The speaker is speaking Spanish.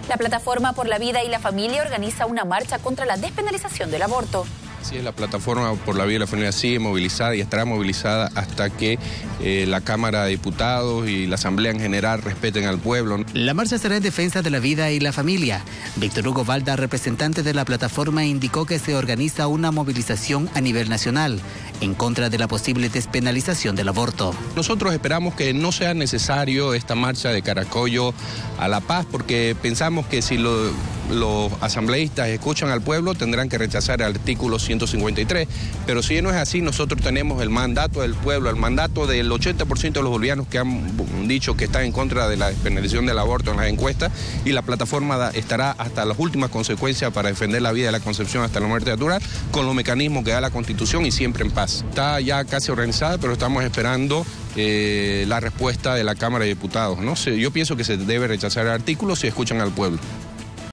La Plataforma por la Vida y la Familia organiza una marcha contra la despenalización del aborto. Así es, la Plataforma por la Vida y la Familia sigue movilizada y estará movilizada hasta que la Cámara de Diputados y la Asamblea en general respeten al pueblo. La marcha será en defensa de la vida y la familia. Víctor Hugo Valda, representante de la plataforma, indicó que se organiza una movilización a nivel nacional en contra de la posible despenalización del aborto. Nosotros esperamos que no sea necesario esta marcha de Caracollo a La Paz, porque pensamos que si los asambleístas escuchan al pueblo tendrán que rechazar el artículo 153, pero si no es así, nosotros tenemos el mandato del pueblo, el mandato del 80% de los bolivianos que han dicho que están en contra de la despenalización del aborto en las encuestas, y la plataforma estará hasta las últimas consecuencias para defender la vida de la concepción hasta la muerte natural, con los mecanismos que da la Constitución y siempre en paz. Está ya casi organizada, pero estamos esperando la respuesta de la Cámara de Diputados, ¿no? Yo pienso que se debe rechazar el artículo si escuchan al pueblo.